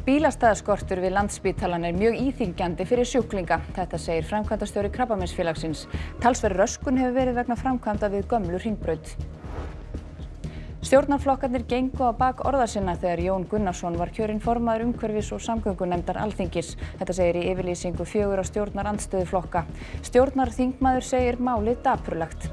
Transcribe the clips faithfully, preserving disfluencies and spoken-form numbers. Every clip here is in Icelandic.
Bílastæðaskortur við Landspítalann er mjög íþyngjandi fyrir sjúklinga. Þetta segir framkvæmdastjóri Krabbameinsfélagsins. Talsverð röskun hefur verið vegna framkvæmda við gömlu Hringbraut. Stjórnarflokkarnir gengu á bak orða sinna þegar Jón Gunnarsson var kjörinn formaður umhverfis- og samgöngunefndar Alþingis. Þetta segir í yfirlýsingu fjögurra stjórnarandstöðuflokka. Stjórnarþingmaður segir málið dapurlegt.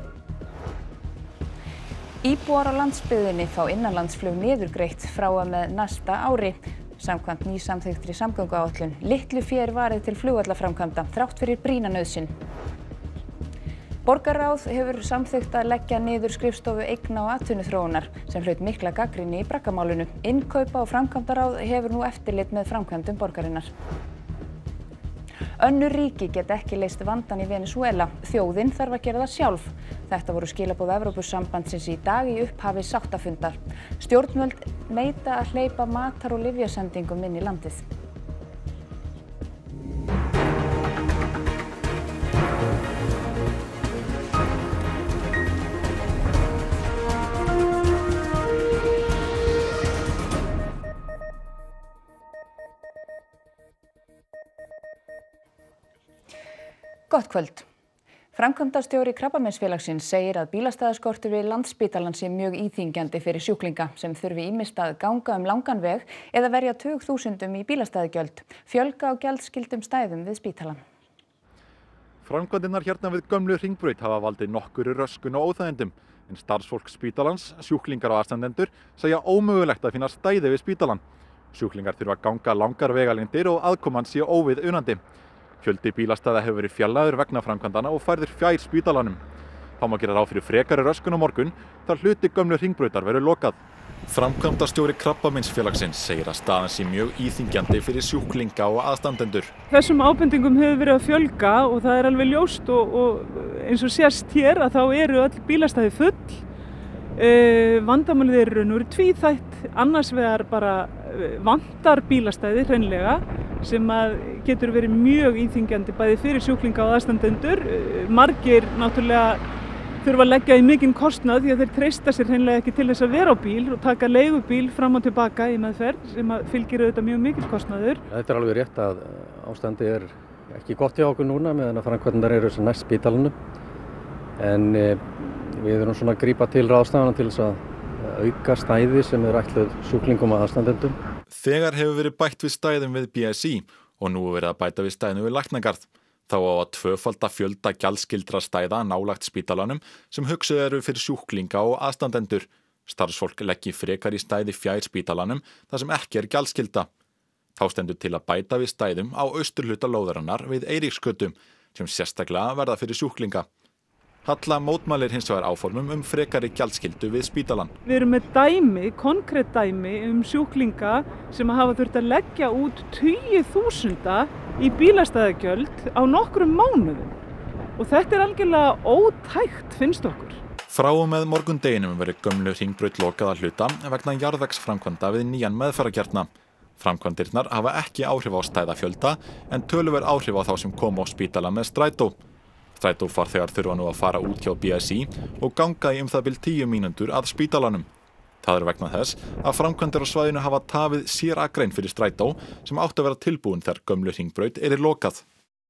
Íbúar á landsbyggðinni fá innanlandsflug niðurgreitt frá og með næsta ári. Samkvæmt nýsamþykktri samgönguáætlun. Litlu fé er varið til flugvallaframkvæmda þrátt fyrir brýna nauðsyn. Borgarráð hefur samþykkt að leggja niður skrifstofu eigna- og atvinnuþróunar sem hlaut mikla gagnrýni í braggamálinu. Innkaupa- og framkvæmdaráð hefur nú eftirlit með framkvæmdum borgarinnar. Önnur ríki geta ekki leyst vandann í Venesúela. Þjóðin þarf að gera það sjálf. Þetta voru skilaboð Evrópusambandsins í dag í upphafi sáttafundar. Stjórnvöld neita að hleypa matar- og lyfjasendingum inn í landið. Gott kvöld. Framkvæmdastjóri Krabbameinsfélagsins segir að bílastæðaskortur við Landspítalann sé mjög íþyngjandi fyrir sjúklinga sem þurfi ýmist að ganga um langan veg eða verja tugþúsundum í bílastæðagjöld, fjölga á gjaldskyldum stæðum við spítalann. Framkvæmdirnar hérna við gömlu Hringbraut hafa valdið nokkurri röskun og óþægindum, en starfsfólk spítalans, sjúklingar og aðstandendur segja ómögulegt að finna stæði við spítalann. Sjúklingar þurfa að ganga langar vegalengdir og aðkoman sé óvið unandi. Fjöldi bílastæða hefur verið fjarlægður vegna framkvæmdanna og færður fjær spítalanum. Þá má gera ráð fyrir frekari röskun á morgun þar hluti gömlu Hringbrautar verður lokað. Framkvæmdastjóri Krabbameinsfélagsins segir að staðan sé mjög íþyngjandi fyrir sjúklinga og aðstandendur. Þessum ábendingum hefur verið að fjölga og það er alveg ljóst og, og eins og sést hér að þá eru öll bílastæði full. E, vandamálið eru nú tvíþætt, annars vegar bara vantar bílastæði hreinlega sem að getur verið mjög íþyngjandi bæði fyrir sjúklinga og aðstandendur. Margir náttúrulega þurfa að leggja í mikinn kostnað því að þeir treysta sér hreinlega ekki til þess að vera á bíl og taka leigubíl fram og tilbaka í meðferð sem að fylgir auðvitað mjög mikill kostnaður. Þetta er alveg rétt að ástandið er ekki gott hjá okkur núna meðan að framkvæmdirnar eru sem næst spítalanum. En e, við erum svona að grípa til ráðstafana til þess að auka stæði sem er ætluð sjúklingum og aðstandendum. Þegar hefur verið bætt við stæðum við B S I og nú er verið að bæta við stæðum við Læknagarð. Þá á að tvöfalda fjölda gjaldskyldra stæða nálægt spítalanum sem hugsuð eru fyrir sjúklinga og aðstandendur. Starfsfólk leggi frekar í stæði fjær spítalanum þar sem ekki er gjaldskylda. Þá stendur til að bæta við stæðum á austurhluta lóðarinnar við Eiríksgötu sem sérstaklega verða fyrir sjúklinga. Halla mótmælir hins vegar áformum um frekari gjaldskyldu við spítalann. Við erum með dæmi, konkrétt dæmi um sjúklinga sem hafa þurft að leggja út tugi þúsunda í bílastæðagjöld á nokkrum mánuðum. Og þetta er algjörlega ótækt, finnst okkur. Frá og með morgundeginum verður gömlu Hringbraut lokað að hluta vegna jarðvegsframkvæmda við nýjan meðferðarkjarna. Framkvæmdirnar hafa ekki áhrif á stæðafjölda en töluverð áhrif á þá sem koma á spítalann með strætó. Strætófarþegar þurfa nú að fara út hjá B S I og ganga í um það bil tíu mínútur að spítalanum. Það er vegna þess að framkvæmdir á svæðinu hafa tafið sérakrein fyrir strætó sem átti að vera tilbúin þegar gömlu Hringbraut er lokað.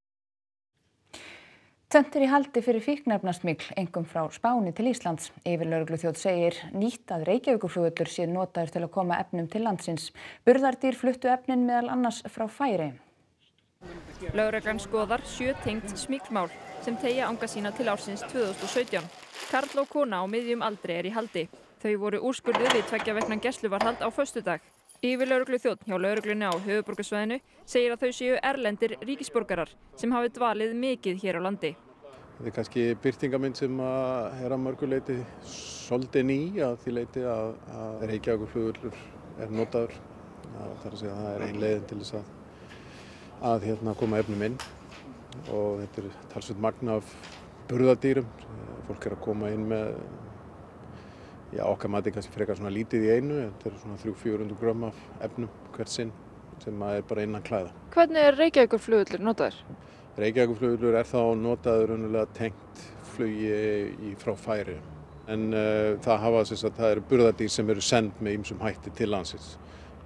Tvennt er í haldi fyrir fíkniefnasmygl, einkum frá Spáni til Íslands. Yfirlögregluþjónn segir nýtt að Reykjavíkurflugvöllur sé notaður til að koma efnum til landsins. Burðardýr fluttu efnin meðal annars frá Færeyjum. Lögreglan skoðar sjö tengd smyglmál sem teygja anga sína til ársins tvö þúsund og sautján. Karl og kona á miðjum aldri er í haldi. Þau voru úrskurðuð við tveggja vikna gæsluvarðhald á föstudag. Yfirlögregluþjónn hjá lögreglunni á höfuðborgarsvæðinu segir að þau séu erlendir ríkisborgarar sem hafi dvalið mikið hér á landi. Þetta er kannski birtingarmynd sem er að mörgu leyti svolítið ný að því leyti að, að Reykjavíkurflugvöllur er notaður. Það er að segja að það er ein leiðin til þess að, að hérna, koma efnum inn og þetta er talsvert magn af burðardýrum. Fólk er að koma inn með Já, okkar mati kannski frekar svona lítið í einu, þetta eru svona þrjú til fjögur hundruð grömm af efnum hvert sinn sem er bara innan klæða. Hvernig er Reykjavíkurflugvöllur notaður? Reykjavíkurflugvöllur er þá notaður raunverulega tengt flugi í frá Færeyjum. En uh, það hafa þess að það eru burðardýr sem eru send með ýmsum hætti til landsins.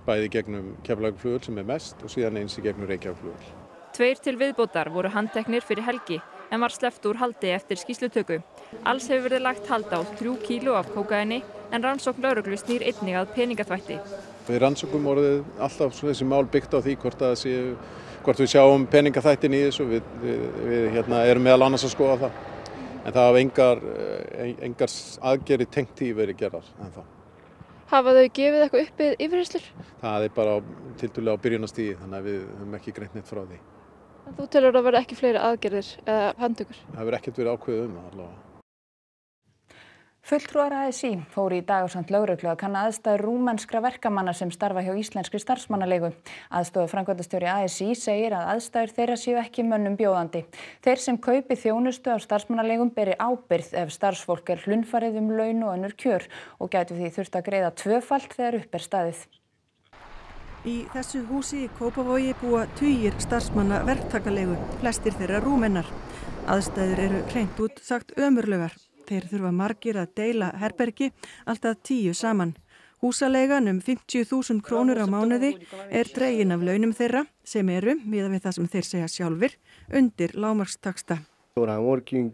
bæði gegnum Keflavíkurflugvöll sem er mest og síðan eins í gegnum Reykjavíkurflugvöll. Tveir til viðbótar voru handteknir fyrir helgi en var sleppt úr haldi eftir skýrslutöku. Alls hefur verið lagt hald á þrjú kíló af kókaíni en rannsókn lögreglu snýr einnig að peningaþvætti. Við rannsókum orðið alltaf þessi mál byggt á því hvort, að séu, hvort við sjáum peningaþættin í þessu. Við, við, við hérna, erum meðal annars að skoða það. En það hafa engar, engar aðgerðir tengt því verið gerðar ennþá. Hafa þau gefið eitthvað uppið yfirheyrslur? Það er bara tiltölulega á byrjunarstigi þannig að við höfum ekki greint neitt frá því. Þú telur að verða ekki fleiri aðgerðir eða handtökur? Það hefur ekkert verið ákveðið um það allavega. Fulltrúar A S í fóru í dag ásamt lögreglu að kanna aðstæður rúmenskra verkamanna sem starfa hjá íslenskri starfsmannaleigu. Aðstofuframkvæmdastjóri A S í segir að aðstæður þeirra séu ekki mönnum bjóðandi. Þeir sem kaupi þjónustu af starfsmannaleigum beri ábyrgð ef starfsfólk er hlunnfarið um laun og önnur kjör og gætu því þurft að greiða tvöfalt þegar upp er staðið. Í þessu húsi í Kópavogi búa tugir starfsmanna verktakalegu, flestir þeirra Rúmenar. Aðstæður eru hreint út sagt ömurlegar. Þeir þurfa margir að deila herbergi, alltaf tíu saman. Húsaleigan um fimmtíu þúsund krónur á mánuði er dregin af launum þeirra sem eru, miðað við það sem þeir segja sjálfir, undir lágmarkstaxta. I'm working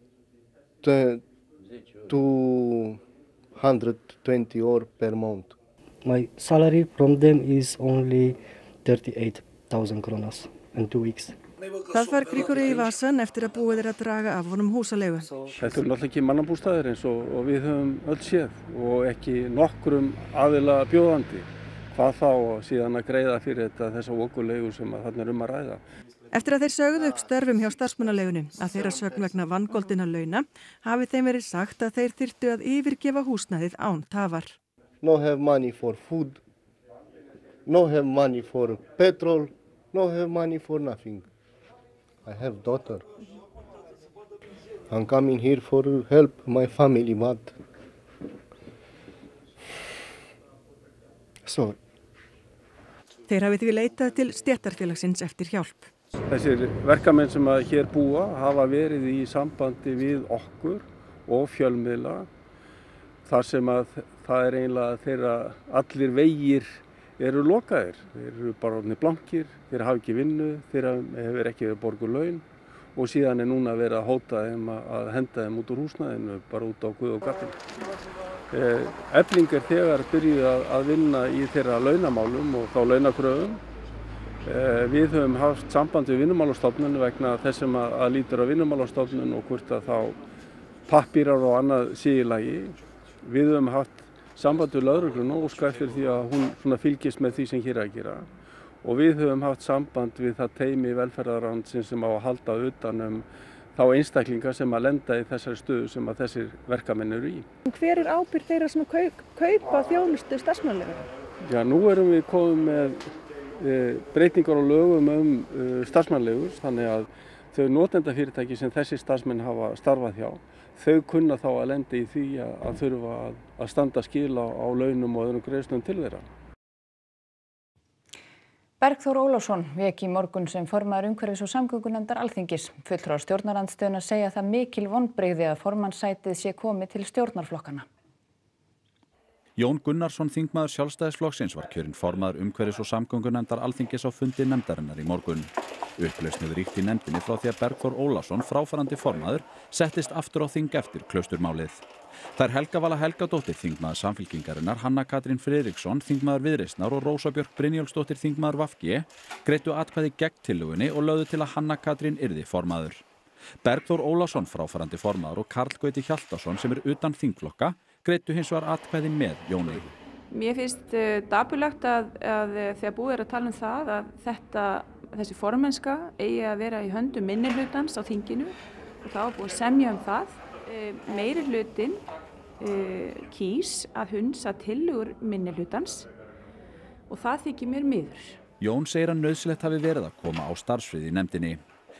two hundred twenty hours per month. My salary from them is only thirty-eight thousand kronas in two weeks. Það fær Grigori í vasan eftir að búið er að draga af honum húsaleigu. Þetta er náttúrulega ekki mannabústaðir eins og, og við höfum öll séð og ekki nokkrum aðila bjóðandi. Hvað þá síðan að greiða fyrir þetta þessa okurleigu sem að þarna er um að ræða. Eftir að þeir sögðu upp störfum hjá starfsmannaleigunni að þeirra sögn vegna vangoldinna launa hafi þeim verið sagt að þeir þyrftu að yfirgefa húsnæðið án tafar. No have money for food, no have money for petrol, no have money for nothing. I have daughter. I'm coming here for help my family, but sorry. Þeir hafi því leitað til stéttarfélagsins eftir hjálp. Þessir verkamenn sem að hér búa hafa verið í sambandi við okkur og fjölmiðla þar sem að það er eiginlega þeirra allir vegir eru lokaðir. Þeir eru bara orðnir blankir, þeir hafa ekki vinnu, þeir hefur ekki verið borguð laun og síðan er núna verið að hóta þeim að henda þeim út úr húsnæðinu, bara út á guð og gaddinn. Efling er þegar byrjuð að vinna í þeirra launamálum og þá launakröfum. Við höfum haft samband við Vinnumálastofnun vegna þess sem að lítur á Vinnumálastofnun og hvort að þá pappírar og annað sé í lagi. Við höfum haft samband við lögregluna og óskað eftir því að hún svona fylgist með því sem hér er að gera. Og við höfum haft samband við það teymi velferðarráðuneytisins sem á að halda utan um þá einstaklinga sem að lenda í þessari stöðu sem að þessir verkamenn eru í. Hver er ábyrgð þeirra sem kaup, kaupa þjónustu starfsmannaleigu? Já, nú erum við komið með e, breytingar á lögum um e, starfsmannaleigur, þannig að þau notendafyrirtæki sem þessi starfsmenn hafa starfað hjá, þau kunna þá að lenda í því að, að þurfa að, að standa skil á, á launum og öðrum greiðslum til þeirra. Bergþór Ólason vék í morgun sem formaður umhverfis- og samgöngunefndar Alþingis. Fulltrúar stjórnarandstöðunnar segja það mikil vonbrigði að formannssætið sé komið til stjórnarflokkana. Jón Gunnarsson, þingmaður Sjálfstæðisflokksins, var kjörinn formaður umhverfis- og samgöngunefndar Alþingis á fundi nefndarinnar í morgun. Upplausn hefur ríkt í nefndinni frá því að Bergþór Ólason, fráfarandi formaður, settist aftur á þing eftir Klausturmálið. Þær Helga Vala Helgadóttir, þingmaður Samfylkingarinnar, Hanna Katrín Friðriksson, þingmaður Viðreisnar og Rósa Björk Brynjólfsdóttir, þingmaður V G, greiddu atkvæði gegn tillögunni og lögðu til að Hanna Katrín yrði formaður. Bergþór Ólason, fráfarandi formaður, og Karl Gauti Hjaltason, sem er utan þingflokka, greiddu hins vegar atkvæði með Jóni. Mér finnst uh, dapurlegt að, að þegar búið er að tala um það að þetta, þessi formennska eigi að vera í höndum minnihlutans á þinginu og þá er búið að semja um það. Uh, meiri hlutin uh, kýs að hunsa tillögur minnihlutans og það þykir mér miður. Jón segir að nauðsynlegt hafi verið að koma á starfsfrið í nefndinni.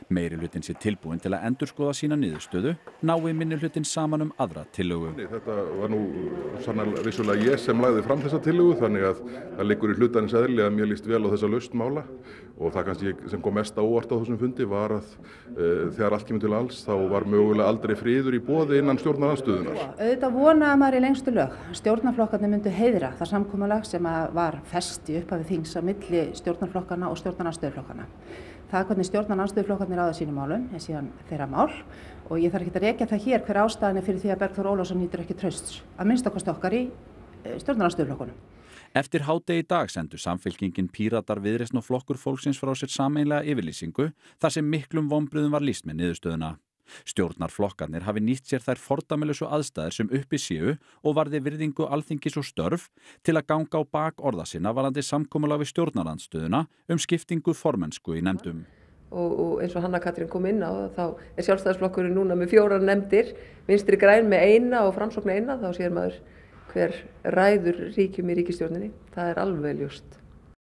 Meirihlutinn sé tilbúinn til að endurskoða sína niðurstöðu nái minnihlutinn saman um aðra tillögu. Þetta var nú sannarlega vissulega ég sem lagði fram þessa tillögu, þannig að það liggur í hlutarins eðli að mér líst vel á þessa lausn mála og það kannski sem kom mest á óvart á þessum fundi var að e, þegar allt kemur til alls þá var mögulega aldrei friður í boði innan stjórnarandstöðunnar. Auðvitað vonaði maður í lengstu lög. Stjórnarflokkarnir myndu heiðra það samkomulag sem var fest í upphafi þings á milli stjórnarflokkana og stjórnarandstöðuflokkana. Það hvernig stjórnarandstöðuflokkarnir ráða sínum málum er síðan þeirra mál og ég þarf ekki að rekja það hér hver ástæðan er fyrir því að Bergþór Ólason nýtur ekki trausts, að minnsta kosti okkar í stjórnarandstöðuflokkunum. Eftir hádegi í dag sendu Samfylkingin, Píratar, Viðreisn og Flokkur fólksins frá sér sameiginlega yfirlýsingu þar sem miklum vonbrigðum var lýst með niðurstöðuna. Stjórnarflokkarnir hafi nýtt sér þær fordæmalausu aðstæður sem uppi séu og varði virðingu Alþingis og störf til að ganga á bak orða sinna varðandi samkomulag við stjórnarandstöðuna um skiptingu formennsku í nefndum. Og, og eins og Hanna Katrín kom inn á þá er Sjálfstæðisflokkurinn núna með fjórar nefndir, Vinstri græn með eina og Framsókn eina, þá sér maður hver ræður ríkjum í ríkisstjórninni. Það er alveg ljóst.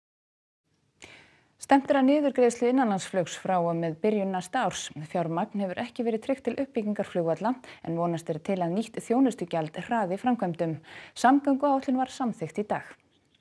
Stefnt er að niðurgreiðslu innanlandsflugs frá og með byrjun næsta árs. Fjármagn hefur ekki verið tryggt til uppbyggingar flugvalla en vonast er til að nýtt þjónustugjald hraði framkvæmdum. Samgönguáætlun var samþykkt í dag.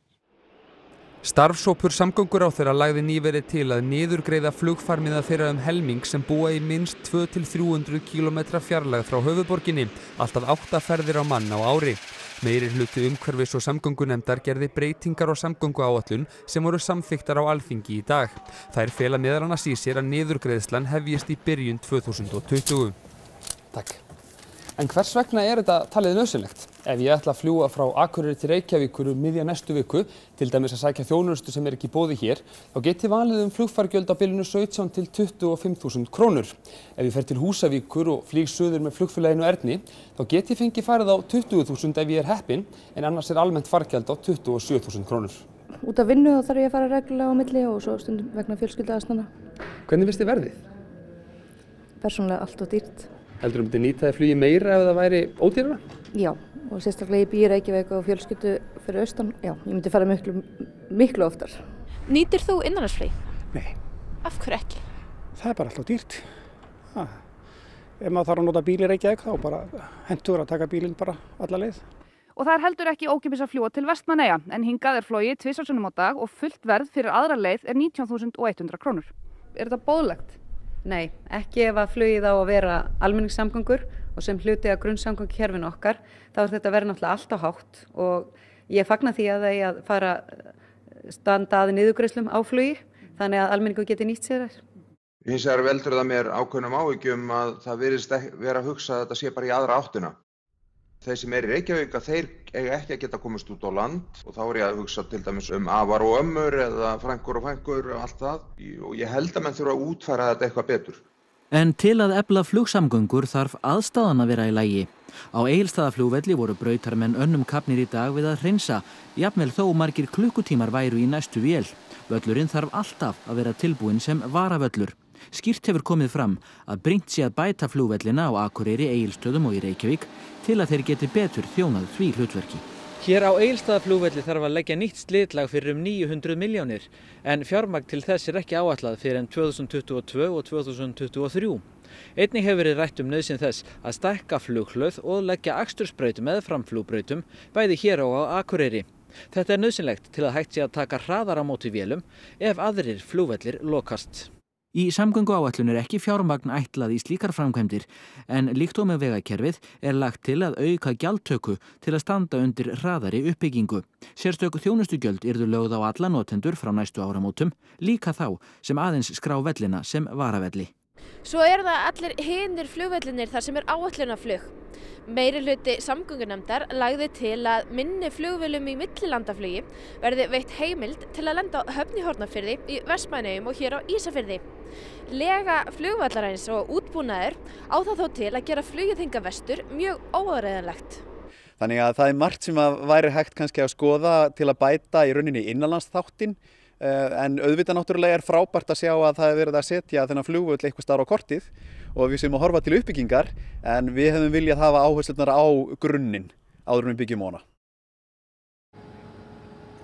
Starfshópur samgönguráðherra lagði nýverið til að niðurgreiða flugfarmiða þeirra um helming sem búa í minnst tvö til þrjú hundruð kílómetra fjarlægð frá höfuðborginni, alltaf átta ferðir á mann á ári. Meiri hluti umhverfis- og samgöngunefndar gerði breytingar á samgönguáætlun sem voru samþykktar á Alþingi í dag. Þær fela meðal annars í sér að niðurgreiðslan hefjist í byrjun tvö þúsund og tuttugu. Takk. En hvers vegna er þetta talið nauðsynlegt? Ef ég ætla að fljúga frá Akureyri til Reykjavíkur um miðja næstu viku, til dæmis að sækja þjónustu sem er ekki í boði hér, þá get ég valið um flugfargjöld á bilinu sautján til tuttugu og fimm þúsund krónur. Ef ég fer til Húsavíkur og flýg suður með flugfélaginu Erni, þá get ég fengið farið á tuttugu þúsund ef ég er heppinn, en annars er almennt fargjald á tuttugu og sjö þúsund krónur. Út af vinnu þá þarf ég að fara reglulega á milli og svo stundum vegna fjölskylduaðstæðna. Hvernig finnst þér verðið? Persónulega allt of dýrt. Heldur þú myndi nýta þér flugi meira ef það væri ódýrara? Já, og sérstaklega ég bý í Reykjavík og fjölskyldu fyrir austan. Já, ég myndi fara miklu, miklu oftar. Nýtir þú innanlandsflug? Nei. Af hverju ekki? Það er bara alltaf dýrt. Ha. Ef maður þarf að nota bíl í Reykjavík þá bara hentugur að taka bílinn bara alla leið. Og það er heldur ekki ókeypis að fljúga til Vestmannaeyja, en hingað er flogið tvisvar sinnum á dag og fullt verð fyrir aðra leið er nítján þúsund hundrað krónur. Er þetta boðlegt? Nei, ekki ef að flugið á að vera almenningssamgöngur og sem hluti af grunnsamgöngukerfinu okkar, þá er þetta verið náttúrulega alltaf hátt og ég fagna því að það eigi að fara standa að niðurgreiðslum á flugi, þannig að almenningur geti nýtt sér þær. Hins vegar veldur það mér ákveðnum áhyggjum að það virðist vera að hugsa að þetta sé bara í aðra áttina. Þeir sem er í Reykjavík, þeir eiga ekki að geta komist út á land og þá er ég að hugsa til dæmis um afar og ömmur eða frænkur og frænkur og allt það og ég held að menn þurfa að útfæra þetta eitthvað betur. En til að efla flugsamgöngur þarf aðstaðan að vera í lagi. Á Egilsstaðaflugvelli voru brautarmenn önnum kafnir í dag við að hreinsa, jafnvel þó margir klukkutímar væru í næstu vél. Völlurinn þarf alltaf að vera tilbúinn sem varavöllur. Skýrt hefur komið fram að brýnt sé að bæta flugvellina á Akureyri, Egilsstöðum og í Reykjavík til að þeir geti betur þjónað því hlutverki. Hér á Egilsstaðaflugvelli þarf að leggja nýtt slitlag fyrir um níu hundruð milljónir en fjármagn til þess er ekki áætlað fyrir en tvö þúsund tuttugu og tvö og tvö þúsund tuttugu og þrjú. Einnig hefur verið rætt um nauðsyn þess að stækka flughlöð og leggja akstursbraut meðfram flugbrautum bæði hér og á Akureyri. Þetta er nauðsynlegt til að hægt sé að taka hraðar á móti vélum ef aðrir flugvellir lokast. Í samgönguáætlun er ekki fjármagn ætlað í slíkar framkvæmdir en líkt og með vegakerfið er lagt til að auka gjaldtöku til að standa undir hraðari uppbyggingu. Sérstök þjónustugjöld yrðu lögð á alla notendur frá næstu áramótum, líka þá sem aðeins skrá vellina sem varavelli. Svo eru það allir hinir flugvellinir þar sem er áætlunarflug. Meiri hluti samgöngunefndar lagði til að minni flugvélum í millilandaflugi verði veitt heimild til að lenda á Höfn í Hornafirði, í Vestmannaeyjum og hér á Ísafirði. Lega flugvallarins og útbúnaður á það þó til að gera flugið hingað vestur mjög óáreiðanlegt. Þannig að það er margt sem að væri hægt kannski að skoða til að bæta í rauninni innanlandsþáttinn en auðvitað náttúrulega er frábært að sjá að það er verið að setja þennan flugvöll eitthvað staðar á kortið og við séum að horfa til uppbyggingar en við hefum viljað hafa áherslurnar á grunninn áður en við byggjum hana.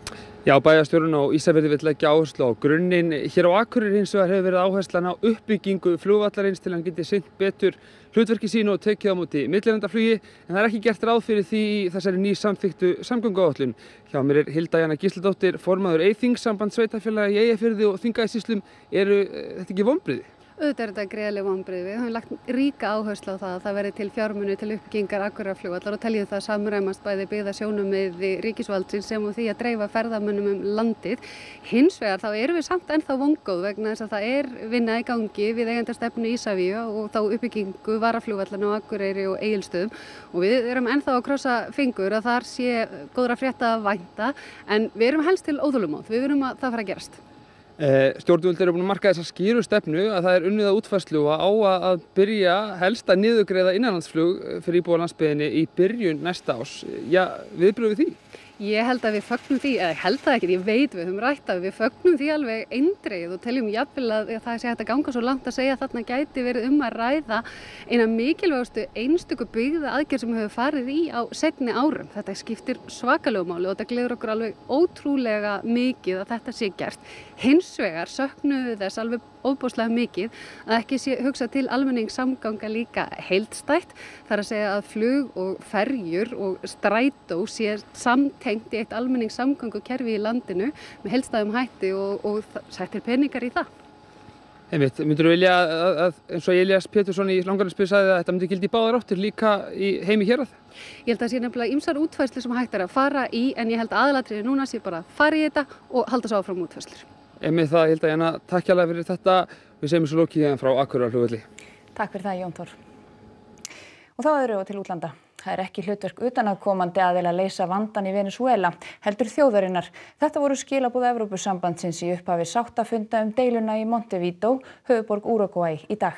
Já, bæjarstjórinn á Ísafirði vill leggja áherslu á grunninn. Hér á Akureyri hins vegar hefur verið áherslan á uppbyggingu flugvallarins til hann geti sinnt betur hlutverki sínu og tekið á móti millilandaflugi, en það er ekki gert ráð fyrir því í þessari ný samþykktu samgönguáætlun. Hjá mér er Hilda Jana Gísladóttir, formaður Eyþings, samband sveitarfélaga í Eyjafirði og Þingeyjarsýslum. Eru þetta ekki vonbrigði? Auðvitað er þetta gríðarleg vonbrigði. Við höfum lagt ríka áherslu á það að það verði til fjármuni til uppbyggingar Akureyrarflugvallar og teljum það samræmast bæði byggðasjónarmið ríkisvaldsins sem og því að dreifa ferðamönnum um landið. Hins vegar þá erum við samt ennþá vongóð vegna þess að það er vinna í gangi við eigendastefnu Isavia og þá uppbyggingu varaflugvallarna á Akureyri og Egilsstöðum og við erum ennþá að krossa fingur að þar sé góðra frétta að vænta, en við erum helst til óþolinmóð. Við verum að það fara að gerast. Stjórnvöld eru búin að marka þessa skýru stefnu að það er unnið að útfærslu og á að byrja helst að niðurgreiða innanlandsflug fyrir íbúa landsbyggðinni í byrjun næsta árs. Já, viðbrögð við því? Ég held að við fögnum því, eða held það ekki, ég veit við höfum rætt að við fögnum því alveg eindregið og teljum jafnvel að það sé hægt að ganga svo langt að segja að þarna gæti verið um að ræða eina mikilvægustu einstöku byggða aðgerð sem við höfum farið í á seinni árum. Þetta skiptir svakalegu máli og þetta gleður okkur alveg ótrúlega mikið að þetta sé gert. Hins vegar söknum við þess alveg óbúslega mikið að ekki sé hugsa til almenningssamganga líka heildstætt. Það er að segja að flug og ferjur og strætó sé samtengt í eitt almenningssamgöngukerfi í landinu með heildstæðum hætti og, og sættir peningar í það. Einmitt, myndur þú vilja að, að eins og Elías Pétursson í Langanesbyggð sagði að þetta myndi gildi í báðar áttir líka í heimi hérað? Ég held að það sé nefnilega ýmsar útfærslu sem hægt er að fara í, en ég held að aðalatriði núna sé bara að fara í þetta og halda svo áfram útfærslur. Einmitt það, Hilda Jana, takk hérlega fyrir þetta. Við segjum svo lokið hérna frá Akureyrarflugvelli. Takk fyrir það, Jón Þór. Og þá öðru og til útlanda. Það er ekki hlutverk utanaðkomandi aðila að leysa vandann í Venesúela, heldur þjóðarinnar. Þetta voru skilaboð Evrópusambandsins í upphafi sáttafunda um deiluna í Montevideo, höfuðborg Úrúgvæ, í dag.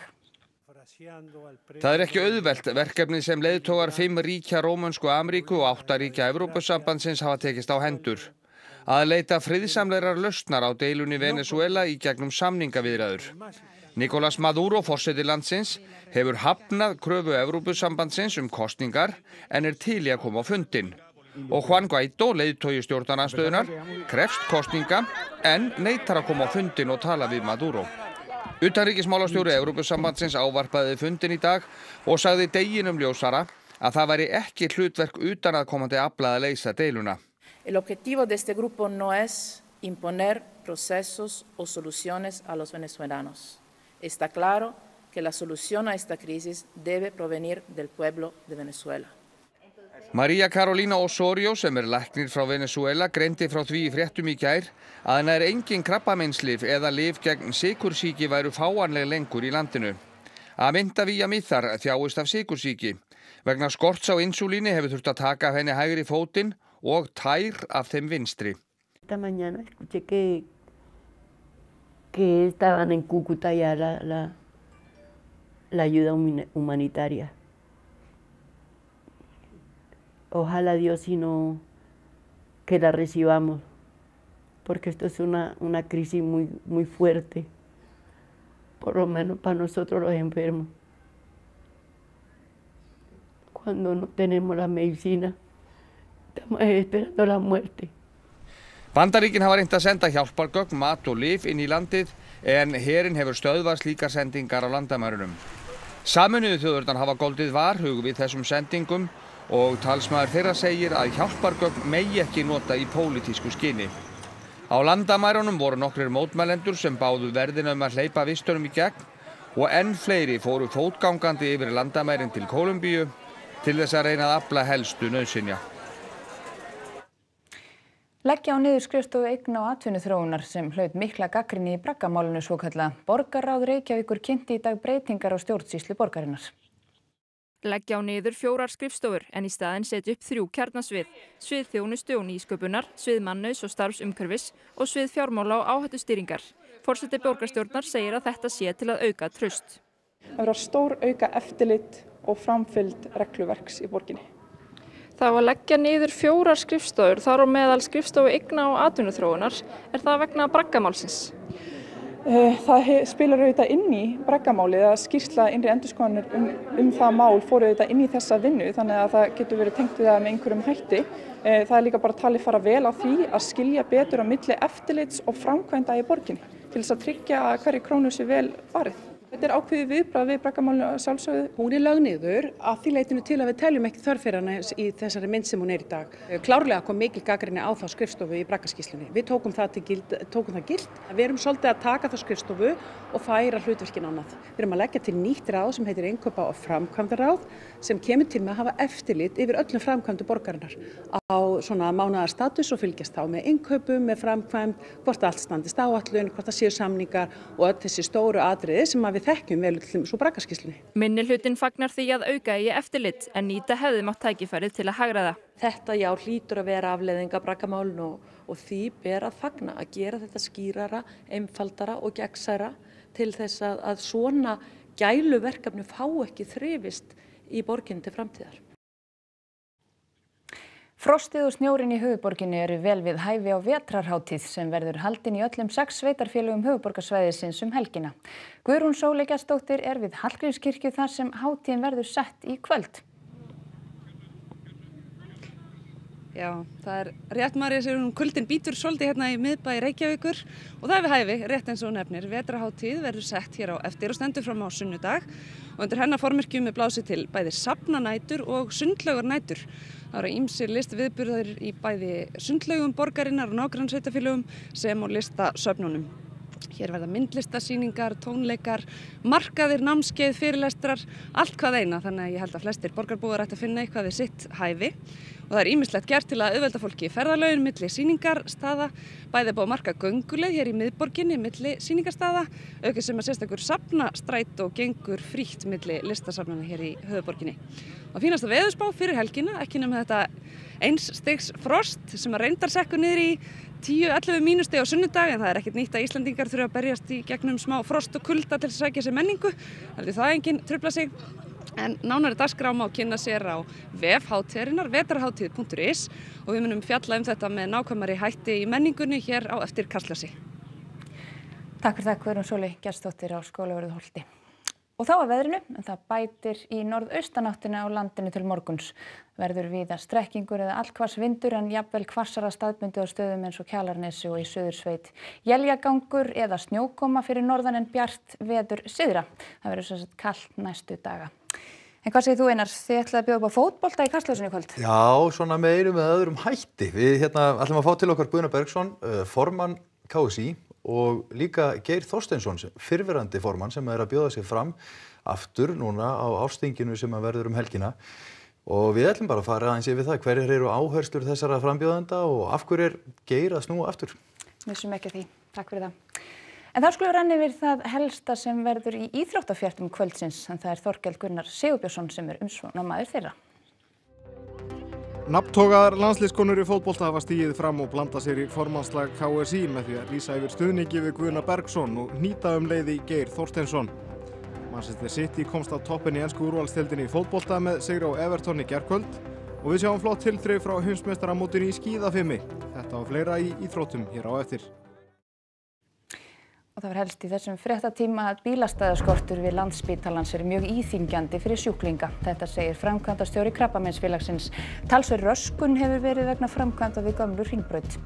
Það er ekki auðvelt verkefnið sem leiðtogar fimm ríkja Rómönsku Ameríku og átta ríkja Evrópusambandsins hafa tekist á hendur. Að leita friðsamlegrar lausnar á deilunni Venesúela í gegnum samningaviðræður. Nicolás Maduro, forseti landsins, hefur hafnað kröfu Evrópusambandsins um kosningar en er til í að koma á fundinn. Og Juan Guaidó, leiðtogi stjórnarandstöðunar, krefst kosninga en neitar að koma á fundinn og tala við Maduro. Utanríkismálastjóri Evrópusambandsins ávarpaði fundinn í dag og sagði deginum ljósara að það væri ekki hlutverk utanaðkomandi afla að leysa deiluna. El objetivo de este grupo no es imponer procesos o soluciones a los venezolanos. Está claro que la solución a esta crisis debe provenir del pueblo de Venezuela. María Carolina Osorio, sem er læknir frá Venezuela, greindi frá því í fréttum í gær að nær engin krabbameinslyf eða lyf gegn sykursýki væru fáanleg lengur í landinu. Aminta Villamizar þjáist af sykursýki. Vegna skorts á insúlíni hefur þurft að taka af henni hægri fótinn og tær af þeim vinstri. Esta mañana escuché que, que estaban en Cúcuta ya la, la, la ayuda humanitaria. Ojalá Dios y no que la recibamos, porque esto es una, una crisis muy, muy fuerte, por lo menos para nosotros los enfermos. Cuando no tenemos la medicina, estamos esperando la muerte. Bandaríkin hafa reynt að senda hjálpargögn, mat og lyf inn í landið en herinn hefur stöðvað slíkar sendingar á landamærunum. Sameinuðu þjóðirnar hafa goldið varhug við þessum sendingum og talsmaður þeirra segir að hjálpargögn megi ekki nota í pólitísku skyni. Á landamærunum voru nokkrir mótmælendur sem báðu verðina um að hleypa vistunum í gegn og enn fleiri fóru fótgangandi yfir landamærin til Kólumbíu til þess að reyna að afla helstu nauðsynja. Leggja á niður skrifstofu eigna og atvinnuþróunar sem hlaut mikla gagnrýni í braggamálinu svokallaða. Borgarráð Reykjavíkur kynnti í dag breytingar á stjórnsýslu borgarinnar. Leggja á niður fjórar skrifstofur en í staðinn setja upp þrjú kjarnasvið, svið þjónustu og nýsköpunar, svið mannauðs og starfsumhverfis og svið fjármála og áhættustýringar. Forseti borgarstjórnar segir að þetta sé til að auka traust. Það verður stór auka eftirlit og framfylgd regluverks í borginni. Það á að leggja niður fjórar skrifstofur, þar á meðal skrifstofu eigna og atvinnuþróunar. Er það vegna braggamálsins? Það spilar auðvitað inn í braggamálið að skýrsla innri endurskoðunar um, um það mál fór auðvitað inn í þessa vinnu þannig að það getur verið tengt við það með einhverjum hætti. Það er líka bara talið fara vel á því að skilja betur á milli eftirlits og framkvæmda í borginni til þess að tryggja að hverju krónu sé vel varið. Þetta er ákveðið viðbragð við braggamálinu sjálfsögðu. Hún er lögð niður að því leytinu til að við teljum ekki þörf fyrir hana í þessari mynd sem hún er í dag. Klárlega kom mikil gagnrýni á þá skrifstofu í braggaskýrslunni. Við tókum það til gild, tókum það gilt. Við erum svolítið að taka þá skrifstofu og færa hlutverkin annað. Við erum að leggja til nýtt ráð sem heitir innkaupa- og framkvæmdaráð sem kemur til með að hafa eftirlit yfir öllum framkvæmdu borgarinnar á svona mánaðar status og fylgjast þá með innkaupum, með framkvæmd, hvort allt standist áætlun, hvort það séu samningar og öll þessi stóru atriði sem að við þekkjum vel til svo braggaskýrslunni. Minnihlutinn fagnar því að auka í eftirlit en nýta hefði mátt tækifærið til að hagræða. Þetta já hlýtur að vera afleiðing af braggamálinu og, og því ber að fagna að gera þetta skýrara, einfaldara og gegnsæra til þess að, að svona gæluverkefni fá ekki þrifist í borginni til framtíðar. Frostið og snjórinn í höfuðborginni eru vel við hæfi á vetrarhátíð sem verður haldin í öllum sex sveitarfélögum höfuðborgarsvæðisins um helgina. Guðrún Sóley Gestsdóttir er við Hallgrímskirkju þar sem hátíðin verður sett í kvöld. Já, það er rétt María sér hún kuldin bítur svolítið hérna í miðbæ Reykjavíkur og það er við hæfi, rétt eins og hún nefnir. Vetrarhátíð verður sett hér á eftir og stendur fram á sunnudag og undir hennar formerkjum er blásið til bæði safnanætur og sundlaugarnætur. Það eru ýmsir listviðburðir í bæði sundlaugum borgarinnar og nágrannssveitarfélögum sem og listasöfnunum. Hér verða myndlistasýningar, tónleikar, markaðir, námskeið, fyrirlestrar, allt hvað eina, þannig að ég held að flestir borgarbúar ættu að finna eitthvað við sitt hæfi. Og það er ýmislegt gert til að auðvelda fólki ferðalögin milli sýningarstaða, bæði búið að marka gönguleið hér í miðborginni milli sýningarstaða, aukið sem að sérstakur safnastræt og gengur frítt milli listasafnana hér í höfuðborginni. Og fínasta veðurspá fyrir helgina, ekki nema þetta eins stigs frost sem að reyndar sekkur niður í tíu til ellefu mínustig á sunnudag en það er ekkert nýtt að Íslendingar þurfa að berjast í gegnum smá frost og kulda til að sækja sér menningu. Heldur það enginn trufla sig. En nánari dagskrá má kynna sér á vef hátíðarinnar vetrarhátíð punktur is og við munum fjalla um þetta með nákvæmari hætti í menningunni hér á eftir Kastljósi. Takk fyrir það Guðrún Sóley Gestsdóttir á Skólavörðuholti. Og þá að veðrinu, en það bætir í norðaustanáttina á landinu til morguns. Verður víða strekkingur eða allhvass vindur en jafnvel hvassara staðbundið á stöðum eins og Kjalarnesi og í Suðursveit. Éljagangur eða snjókoma fyrir norðan en bjart veður syðra. Það verður svo sett kalt næstu daga. En hvað segir þú Einar? Þið ætlaði að bjóða upp á fótbolta í Kastljósinu í kvöld? Já, svona með einum eða öðrum hætti. Við hérna ætlum að fá til okkar Guðna Bergsson, formann K S í og líka Geir Þorsteinsson, fyrrverandi formann sem er að bjóða sig fram aftur núna á ársþinginu sem að verður um helgina. Og við ætlum bara að fara aðeins yfir það hverjir eru áherslur þessara frambjóðenda og af hverju er Geir að snúa aftur. Missum ekki því. Takk fyrir það. En þá skulum við renna yfir það helsta sem verður í íþróttafréttum kvöldsins en það er Þorkell Gunnar Sigurbjörnsson sem er umsjónarmaður þeirra. Nafntogaðar landsliðskonur í fótbolta hafa stigið fram og blanda sér í formannslag K S í með því að lýsa yfir stuðningi við Guðna Bergsson og hnýta um leið í Geir Þorsteinsson. Manchester City komst á toppinn í ensku úrvalsdeildinni í fótbolta með sigri á Everton í gærkvöld og við sjáum flott tilþrif frá heimsmeistaramótinu í skíðafimi. Þetta og fleira í íþróttum hér á eftir. Og það var helst í þessum fréttatíma að bílastæðaskortur við Landspítalans er mjög íþyngjandi fyrir sjúklinga. Þetta segir framkvæmdastjóri Krabbameinsfélagsins. Talsverð röskun hefur verið vegna framkvæmda við gömlu Hringbraut.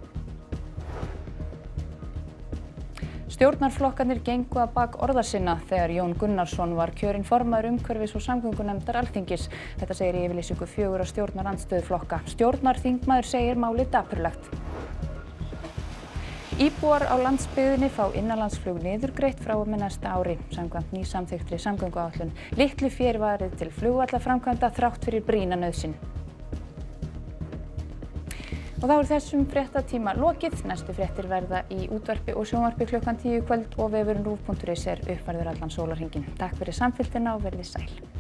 Stjórnarflokkarnir gengu að bak orða sinna þegar Jón Gunnarsson var kjörinn formaður umhverfis- og samgöngunefndar Alþingis. Þetta segir í yfirlýsingu fjögurra stjórnarandstöðuflokka. Stjórnarþingmaður segir málið dapurlegt. Íbúar á landsbyggðinni fá innanlandsflug niðurgreitt frá og með næsta ári, samkvæmt nýsamþykktri samgönguáætlun. Litlu fé er varið til flugvallaframkvæmda þrátt fyrir brýna nauðsyn. Og þá er þessum fréttatíma lokið. Næstu fréttir verða í útvarpi og sjónvarpi klukkan tíu í kvöld og vefurinn ruv punktur is er uppfærður allan sólarhringinn. Takk fyrir samfylgdina og verið sæl.